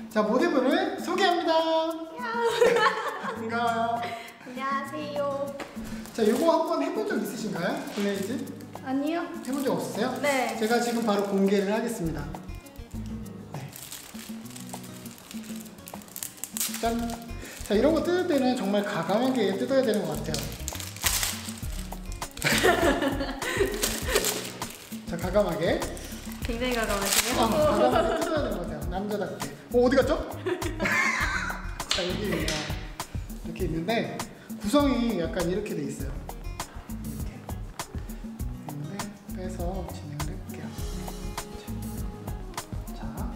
자, 모델분을 소개합니다. 반가워요. 안녕하세요. 자, 요거 한번 해본 적 있으신가요? 블레이즈? 아니요. 해본 적 없으세요? 네. 제가 지금 바로 공개를 하겠습니다. 네. 짠! 자, 이런 거 뜯을 때는 정말 과감하게 뜯어야 되는 것 같아요. 자, 과감하게. 굉장히 가까워지네요. 과감하게 뜯어야 되는 것 같아요. 남자답게. 어디 갔죠? 자, 여기 있네요. 이렇게 있는데 구성이 약간 이렇게 돼 있어요. 이렇게. 있는데 빼서 진행을 해볼게요. 자,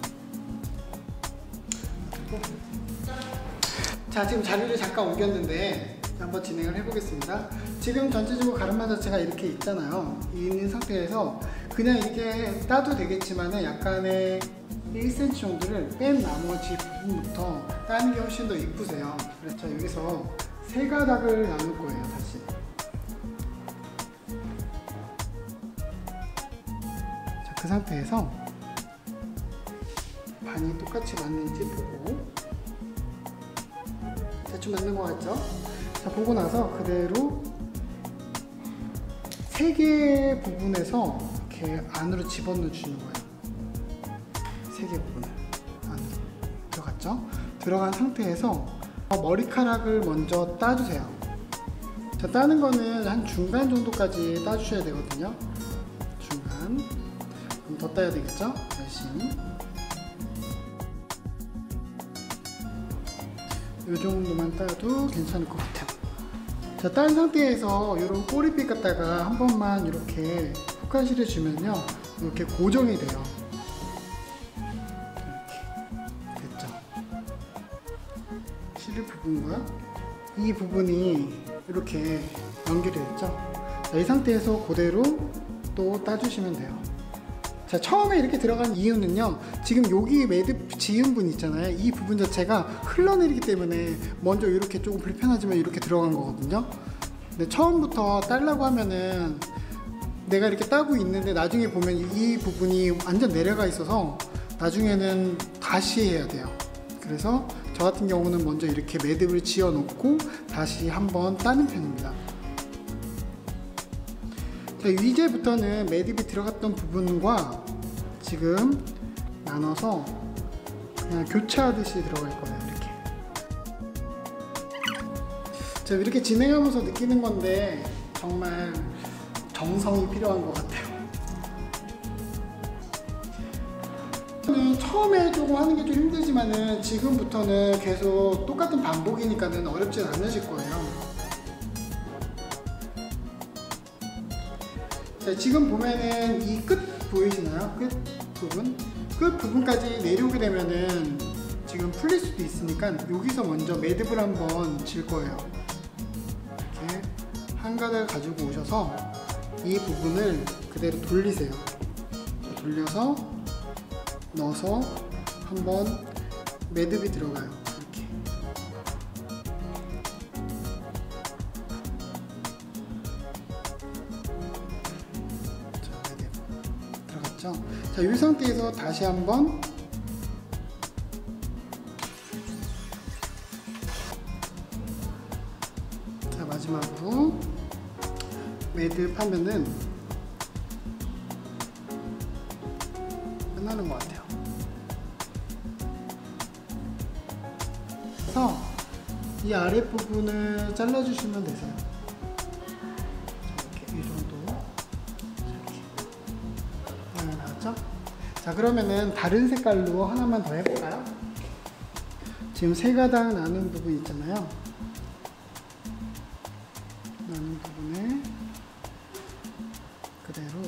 그리고 자, 지금 자리를 잠깐 옮겼는데 한번 진행을 해보겠습니다. 지금 전체적으로 가르마 자체가 이렇게 있잖아요. 있는 상태에서 그냥 이렇게 따도 되겠지만 약간의 1cm 정도를 뺀 나머지 부분부터 따는 게 훨씬 더 이쁘세요. 그래서 여기서 세 가닥을 나눌 거예요. 다시. 자, 그 상태에서 반이 똑같이 맞는지 보고 대충 맞는 것 같죠? 자, 보고 나서 그대로 세 개의 부분에서 이렇게 안으로 집어넣어 주는 거예요. 세 개 부분을 안으로 들어갔죠? 들어간 상태에서 머리카락을 먼저 따주세요. 자, 따는 거는 한 중간 정도까지 따주셔야 되거든요. 중간. 그럼 더 따야 되겠죠? 열심히. 이 정도만 따도 괜찮을 것 같아요. 자, 딴 상태에서 이런 꼬리빗 갖다가 한 번만 이렇게 푹까지를 주면요, 이렇게 고정이 돼요. 이렇게 됐죠? 실을 부분과 이 부분이 이렇게 연결이 됐죠? 자, 이 상태에서 그대로 또 따주시면 돼요. 자, 처음에 이렇게 들어간 이유는요, 지금 여기 매듭 지은 분 있잖아요. 이 부분 자체가 흘러내리기 때문에 먼저 이렇게 조금 불편하지만 이렇게 들어간 거거든요. 근데 처음부터 따려고 하면은 내가 이렇게 따고 있는데 나중에 보면 이 부분이 완전 내려가 있어서 나중에는 다시 해야 돼요. 그래서 저 같은 경우는 먼저 이렇게 매듭을 지어 놓고 다시 한번 따는 편입니다. 자, 이제부터는 매듭이 들어갔던 부분과 지금 나눠서 그냥 교차하듯이 들어갈 거예요. 이렇게. 자, 이렇게 진행하면서 느끼는 건데 정말 정성이 필요한 것 같아요. 처음에 조금 하는 게 좀 힘들지만은 지금부터는 계속 똑같은 반복이니까는 어렵지 않으실 거예요. 자, 지금 보면은 이 끝 보이시나요? 끝 부분? 끝 부분까지 내려오게 되면은 지금 풀릴 수도 있으니까 여기서 먼저 매듭을 한번 질 거예요. 이렇게 한 가닥을 가지고 오셔서 이 부분을 그대로 돌리세요. 돌려서 넣어서 한번 매듭이 들어가요. 이렇게. 자, 이 상태에서 다시 한번 자, 마지막으로 매듭하면은 끝나는 것 같아요. 그래서 이 아랫부분을 잘라주시면 되세요. 이렇게 이 정도. 나왔죠? 자, 그러면은 다른 색깔로 하나만 더 해볼까요? 지금 세 가닥 나눈 부분 있잖아요. 나눈 부분에 그대로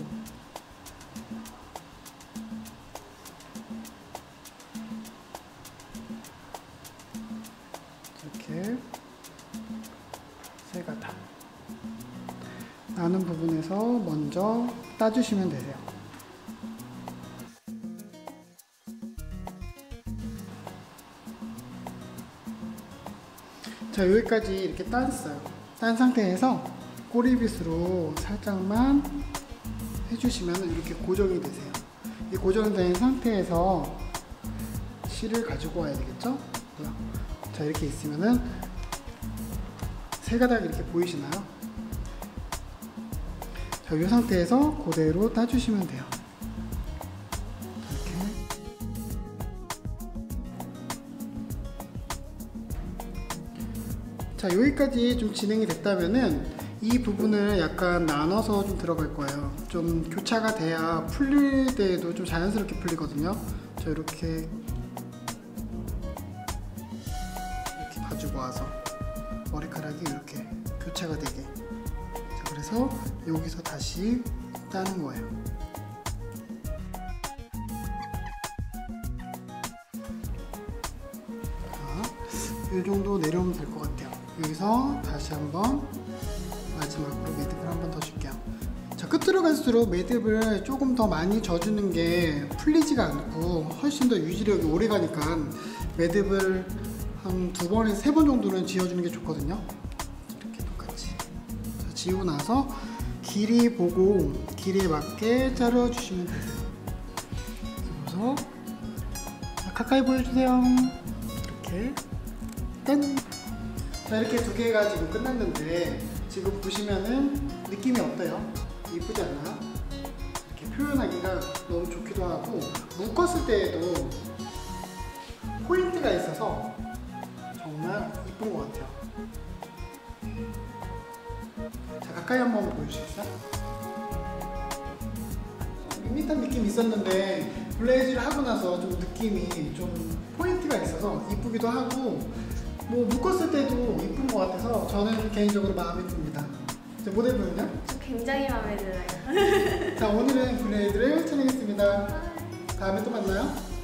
이렇게 세 가닥 나눈 부분에서 먼저 따주시면 되세요. 자, 여기까지 이렇게 땄어요. 딴 상태에서 꼬리빗으로 살짝만 해주시면 이렇게 고정이 되세요. 이 고정된 상태에서 실을 가지고 와야 되겠죠? 자, 이렇게 있으면은 세 가닥 이렇게 보이시나요? 자, 이 상태에서 그대로 따주시면 돼요. 이렇게. 자, 여기까지 좀 진행이 됐다면은 이 부분을 약간 나눠서 좀 들어갈 거예요. 좀 교차가 돼야 풀릴 때에도 좀 자연스럽게 풀리거든요. 자, 이렇게 가지고 와서 머리카락이 이렇게 교차가 되게. 자, 그래서 여기서 다시 따는 거예요. 자, 이 정도 내려오면 될 것 같아요. 여기서 다시 한번 마지막으로 매듭을 한 번 더 줄게요. 자, 끝으로 갈수록 매듭을 조금 더 많이 져주는 게 풀리지가 않고 훨씬 더 유지력이 오래 가니까 매듭을 한 2번에서 3번 정도는 지어주는 게 좋거든요. 이렇게 똑같이. 자, 지우고 나서 길이 보고 길이에 맞게 자르주시면 되세요. 그래서 자, 가까이 보여주세요. 이렇게 짠! 자, 이렇게 2개가 지금 끝났는데 지금 보시면은 느낌이 어때요? 이쁘지 않나요? 이렇게 표현하기가 너무 좋기도 하고 묶었을 때에도 포인트가 있어서 정말 이쁜 것 같아요. 자, 가까이 한번 보여주시겠어요? 밋밋한 느낌이 있었는데 블레이즈를 하고 나서 좀 느낌이 좀 포인트가 있어서 이쁘기도 하고 뭐 묶었을 때도 이쁜 것 같아서 저는 개인적으로 마음에 듭니다. 자, 모델분은요? 저 굉장히 마음에 들어요. 자, 오늘은 블레이드를 촬영했습니다. 다음에 또 만나요.